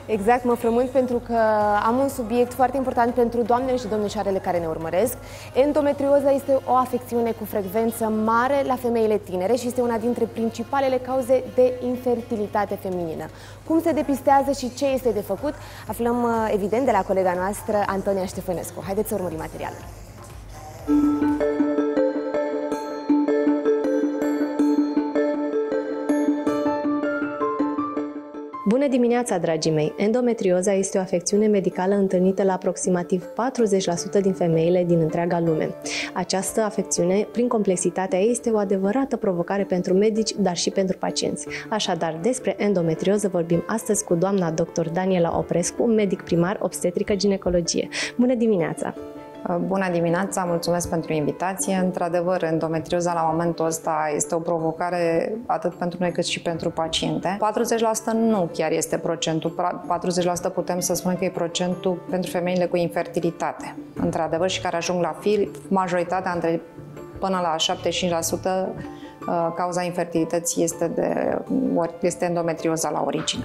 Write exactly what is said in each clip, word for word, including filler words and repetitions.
Exact, mă frământ pentru că am un subiect foarte important pentru doamnele și domnișoarele care ne urmăresc. Endometrioza este o afecțiune cu frecvență mare la femeile tinere și este una dintre principalele cauze de infertilitate feminină. Cum se depistează și ce este de făcut, aflăm evident de la colega noastră, Antonia Ștefănescu. Haideți să urmărim materialul. Bună dimineața, dragii mei! Endometrioza este o afecțiune medicală întâlnită la aproximativ patruzeci la sută din femeile din întreaga lume. Această afecțiune, prin complexitatea ei, este o adevărată provocare pentru medici, dar și pentru pacienți. Așadar, despre endometrioză vorbim astăzi cu doamna doctor Daniela Oprescu, medic primar obstetrică ginecologie. Bună dimineața! Bună dimineața, mulțumesc pentru invitație. Într-adevăr, endometrioza la momentul ăsta este o provocare atât pentru noi cât și pentru paciente. patruzeci la sută nu chiar este procentul, patruzeci la sută putem să spunem că e procentul pentru femeile cu infertilitate. Într-adevăr, și care ajung la fir, majoritatea între până la șaptezeci și cinci la sută cauza infertilității este, de, este endometrioza la origine.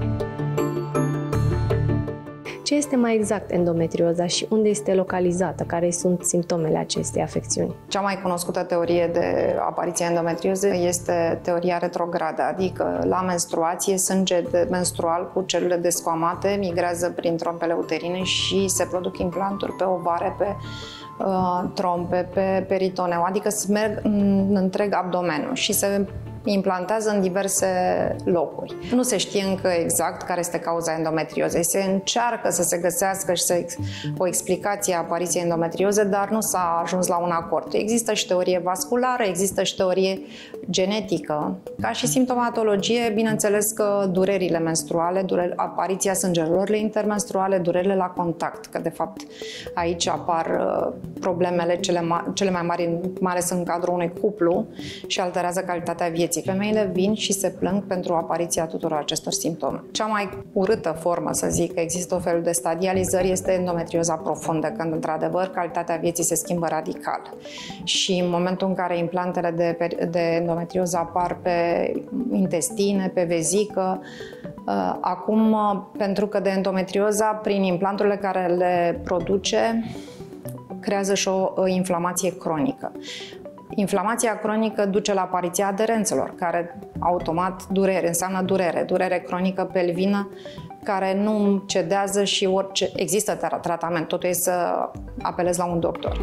Ce este mai exact endometrioza și unde este localizată? Care sunt simptomele acestei afecțiuni? Cea mai cunoscută teorie de apariție a endometriozei este teoria retrogradă, adică la menstruație sânge menstrual cu celule descoamate migrează prin trompele uterine și se produc implanturi pe ovare, pe uh, trompe, pe peritoneu, adică se merg în întreg abdomenul și se implantează în diverse locuri. Nu se știe încă exact care este cauza endometriozei. Se încearcă să se găsească și să o explicație a apariției endometrioze, dar nu s-a ajuns la un acord. Există și teorie vasculară, există și teorie genetică. Ca și simptomatologie, bineînțeles că durerile menstruale, dureri, apariția sângelor intermenstruale, durerile la contact, că de fapt aici apar problemele cele, ma- cele mai mari, mai ales în cadrul unui cuplu și alterează calitatea vieții. Femeile vin și se plâng pentru apariția tuturor acestor simptome. Cea mai urâtă formă, să zic, că există o fel de stadializări, este endometrioza profundă, când într-adevăr calitatea vieții se schimbă radical. Și în momentul în care implantele de, de endometrioză apar pe intestine, pe vezică, acum, pentru că de endometrioza, prin implanturile care le produce, creează și o inflamație cronică. Inflamația cronică duce la apariția aderențelor, care automat durere, înseamnă durere, durere cronică pelvină, care nu cedează și orice există tratament, totul e să apelezi la un doctor.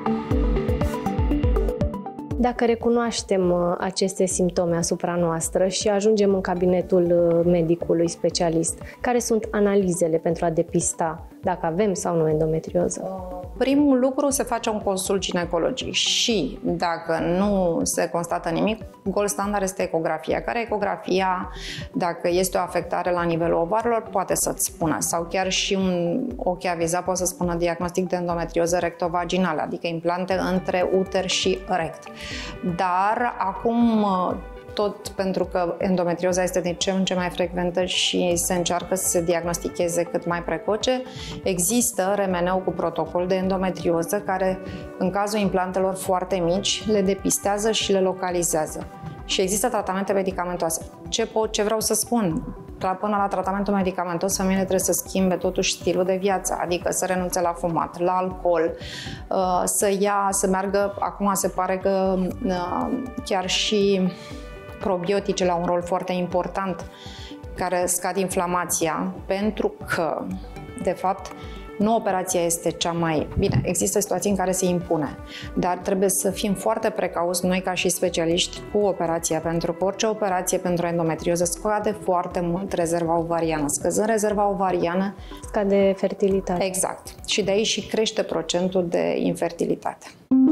Dacă recunoaștem aceste simptome asupra noastră și ajungem în cabinetul medicului specialist, care sunt analizele pentru a depista dacă avem sau nu endometrioză? Primul lucru, se face un consult ginecologic și dacă nu se constată nimic, gold standard este ecografia, care ecografia, dacă este o afectare la nivelul ovarelor, poate să-ți spună, sau chiar și un ochi avizat poate să spună diagnostic de endometrioză rectovaginală, adică implante între uter și rect. Dar acum, tot pentru că endometrioza este din ce în ce mai frecventă și se încearcă să se diagnosticheze cât mai precoce, există remeneu cu protocol de endometrioză care, în cazul implantelor foarte mici, le depistează și le localizează. Și există tratamente medicamentoase. Ce, pot, ce vreau să spun? Până la tratamentul medicamentos, femeile trebuie să schimbe totuși stilul de viață, adică să renunțe la fumat, la alcool, să ia, să meargă, acum se pare că chiar și probioticele au un rol foarte important care scad inflamația, pentru că, de fapt, nu operația este cea mai... Bine, există situații în care se impune, dar trebuie să fim foarte precauți noi ca și specialiști cu operația, pentru că orice operație pentru endometrioză scade foarte mult rezerva ovariană. Scăzând rezerva ovariană... Scade fertilitatea. Exact. Și de aici și crește procentul de infertilitate.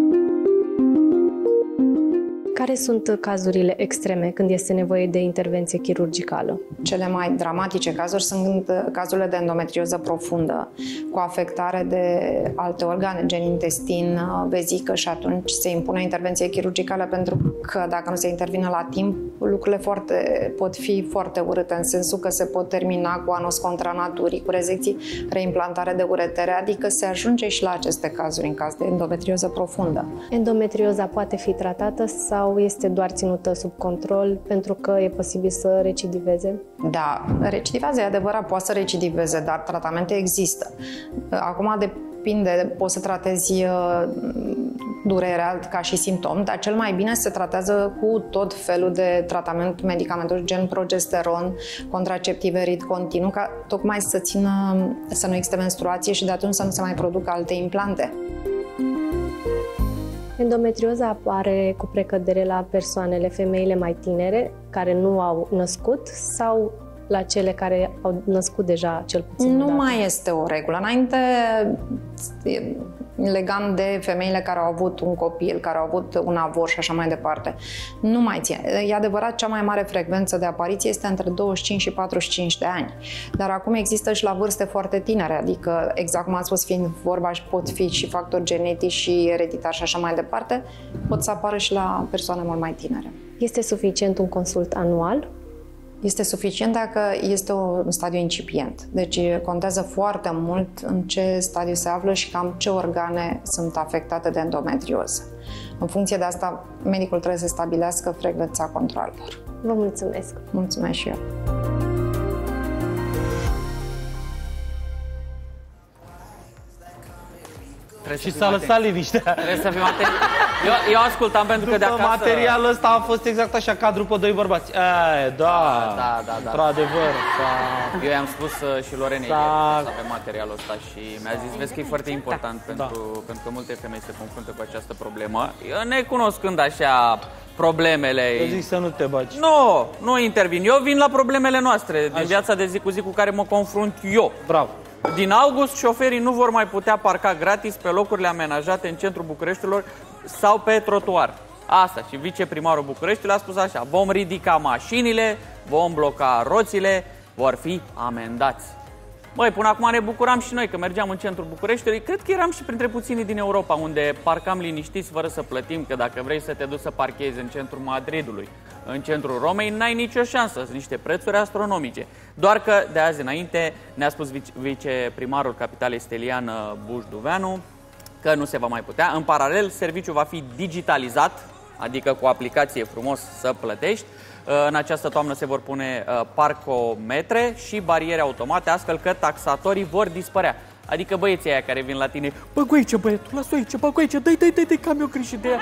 Care sunt cazurile extreme când este nevoie de intervenție chirurgicală? Cele mai dramatice cazuri sunt cazurile de endometrioză profundă, cu afectare de alte organe, gen intestin, vezică, și atunci se impune intervenție chirurgicală, pentru că dacă nu se intervine la timp, lucrurile foarte, pot fi foarte urâte, în sensul că se pot termina cu anos contra naturii, cu rezecții, reimplantare de uretere, adică se ajunge și la aceste cazuri în caz de endometrioză profundă. Endometrioza poate fi tratată sau sau este doar ținută sub control pentru că e posibil să recidiveze? Da, recidivează, e adevărat, poate să recidiveze, dar tratamente există. Acum depinde, poți să tratezi durerea ca și simptom, dar cel mai bine se tratează cu tot felul de tratament medicamentos, gen progesteron, contraceptive, rit continuu, ca tocmai să țină, să nu existe menstruație și de atunci să nu se mai producă alte implante. Endometrioza apare cu precădere la persoanele, femeile mai tinere, care nu au născut sau la cele care au născut deja cel puțin? Nu mai este o regulă. Înainte legam de femeile care au avut un copil, care au avut un avort și așa mai departe. Nu mai ține. E adevărat, cea mai mare frecvență de apariție este între douăzeci și cinci și patruzeci și cinci de ani. Dar acum există și la vârste foarte tinere, adică, exact cum ați spus, fiind vorba și pot fi și factori genetici și ereditari și așa mai departe, pot să apară și la persoane mult mai tinere. Este suficient un consult anual? Este suficient dacă este un stadiu incipient. Deci contează foarte mult în ce stadiu se află și cam ce organe sunt afectate de endometrioză. În funcție de asta, medicul trebuie să stabilească frecvența controalelor. Vă mulțumesc! Mulțumesc și eu! Și s-a lăsat liniștea. Trebuie să fim atenți. Eu, eu ascultam pentru După că de acasă... materialul ăsta a fost exact așa, cadru pe doi bărbați. E, da, da, da, da. Într-adevăr. Eu i-am spus uh, și Lorenei să avem materialul ăsta și mi-a zis, vezi că e foarte important da. pentru, da. pentru că multe femei se confruntă cu această problemă. Eu, necunoscând așa problemele... Eu zic să nu te bagi. Nu, nu intervin. Eu vin la problemele noastre din așa. viața de zi cu zi cu care mă confrunt eu. Bravo. Din august, șoferii nu vor mai putea parca gratis pe locurile amenajate în centrul Bucureștilor sau pe trotuar. Asta. Și viceprimarul Bucureștiului a spus așa: vom ridica mașinile, vom bloca roțile, vor fi amendați. Băi, până acum ne bucuram și noi că mergeam în centrul Bucureștiului. Cred că eram și printre puținii din Europa unde parcam liniștiți fără să plătim, că dacă vrei să te duci să parchezi în centrul Madridului, în centrul Romei, n-ai nicio șansă. Sunt niște prețuri astronomice. Doar că de azi înainte ne-a spus viceprimarul capitalei Stelian Bușduveanu că nu se va mai putea. În paralel, serviciul va fi digitalizat, adică cu aplicație frumos să plătești. În această toamnă se vor pune parcometre și bariere automate, astfel că taxatorii vor dispărea. Adică băieții aia care vin la tine: bă, cu aici, băietul, lasă-o aici, bă, cu aici, dai, dai, dai, dai, că am eu grijă de ea.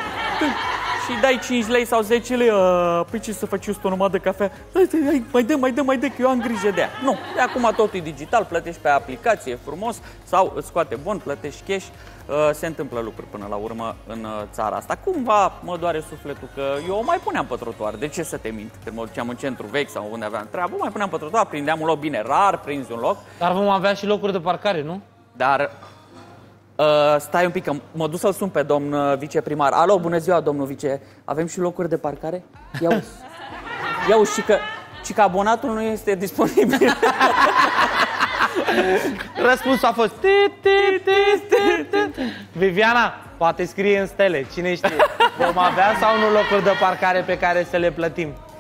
Și dai cinci lei sau zece lei, păi ce să faci, eu o numai de cafea? Hai, mai dă, mai dă, mai dă, că eu am grijă de ea. Nu, de acum totul e digital, plătești pe aplicație frumos sau îți scoate bon, plătești cash. Se întâmplă lucruri până la urmă în țara asta. Cumva mă doare sufletul că eu o mai puneam pe trotuar. De ce să te mint? Când mă duceam în centru vechi sau unde aveam treabă, mai puneam pe trotuar, prindeam un loc, bine, rar prinzi un loc. Dar vom avea și locuri de parcare, nu? Dar uh, stai un pic, că mă duc să-l sun pe domn viceprimar. Alo, bună ziua, domnul vice. Avem și locuri de parcare? Ia-uzi. Ia-uzi, și că, și că abonatul nu este disponibil. Răspunsul a fost Viviana, poate scrie în stele, cine știe. Vom avea sau nu locuri de parcare pe care să le plătim?